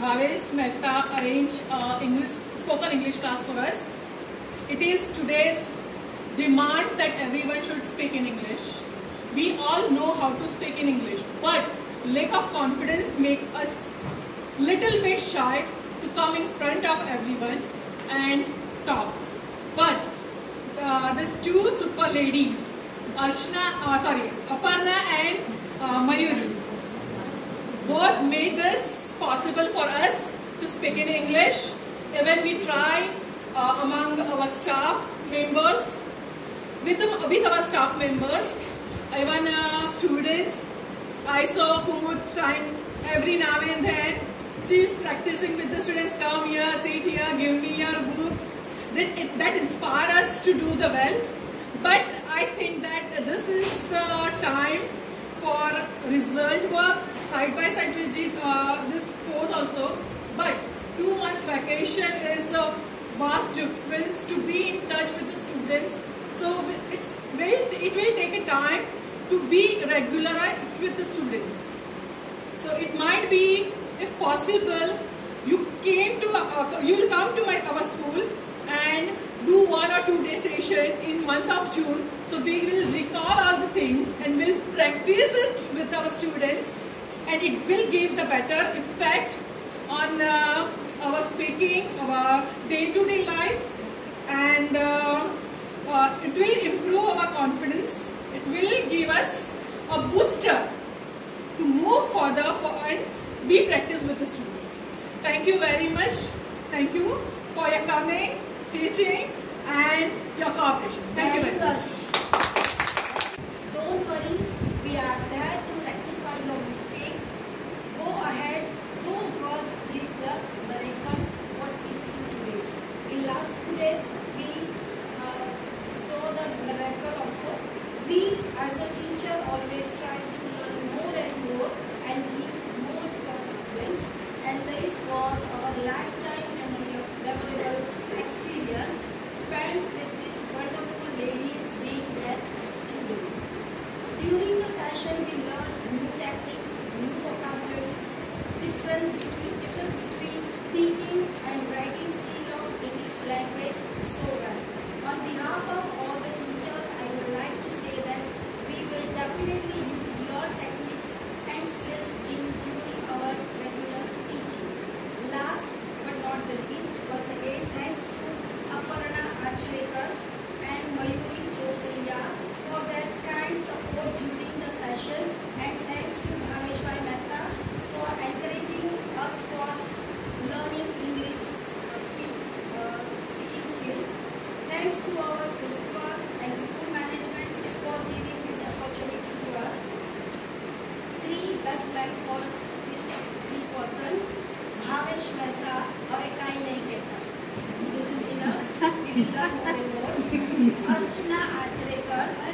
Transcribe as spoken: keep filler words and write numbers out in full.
Bhavesh Mehta arranged uh, English spoken English class for us. It is today's demand that everyone should speak in English. We all know how to speak in English, but lack of confidence make us little bit shy to come in front of everyone and talk. But uh, these two super ladies, Archana, uh, sorry, Aparna and uh, Mayuri, both made this possible for us to speak in English. Even we try uh, among our staff members, with, the, with our staff members, even uh, students. I saw Kumud trying every now and then. She is practicing with the students. Come here, sit here, give me your book. That it, that inspire us to do the well. But I think that this is the time for result work. Side by side we did uh, this course also. But two months vacation is a vast difference to be in touch with the students. So it's will it will take a time to be regularized with the students. So it might be, if possible, you came to uh, you will come to my our school and do one or two day session in month of June. So we will recall all the things and will practice it with our students, and it will give the better effect on uh, our speaking, our day-to-day life, and uh, uh, it will improve our confidence. It will give us a booster to move further for and be practiced with the students. Thank you very much. Thank you for your coming, teaching, and your cooperation. Thank you very much. Don't worry, we are there to rectify your mistakes. Go ahead, those words read the miracle what we see today. In last two days, we uh, saw the miracle also. We as a teacher always tries to learn more and more and give more to our students. And this was our lifetime and memorable experience spent with these wonderful ladies being their students. During the session, we learned new techniques, new vocabularies, different between, difference between speaking and writing skill of English language so well. On behalf of all the teachers, I would like to say that we will definitely use your techniques and skills in during our regular teaching. Last but not the least, once again, thanks to Aparna Achrekar and Mayuri Joselia for their kind support during the session, and thanks to Bhavesh Mehta for encouraging us for learning English uh, speech, uh, speaking skill. Thanks to our principal and school management for giving this opportunity to us. Three best line for this three person. Bhavesh Mehta, अबे काई नहीं कहता. This is enough. We will learn more and more. Archana Achrekar.